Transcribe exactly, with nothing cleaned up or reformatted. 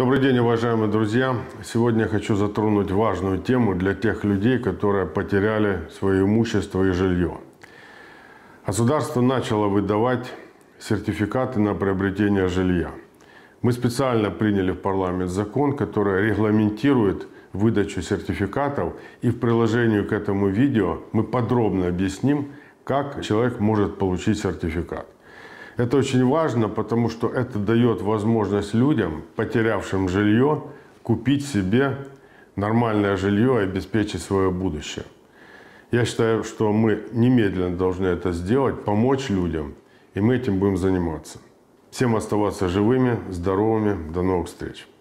Добрый день, уважаемые друзья! Сегодня я хочу затронуть важную тему для тех людей, которые потеряли свое имущество и жилье. Государство начало выдавать сертификаты на приобретение жилья. Мы специально приняли в парламент закон, который регламентирует выдачу сертификатов, и в приложении к этому видео мы подробно объясним, как человек может получить сертификат. Это очень важно, потому что это дает возможность людям, потерявшим жилье, купить себе нормальное жилье и обеспечить свое будущее. Я считаю, что мы немедленно должны это сделать, помочь людям, и мы этим будем заниматься. Всем оставаться живыми, здоровыми. До новых встреч!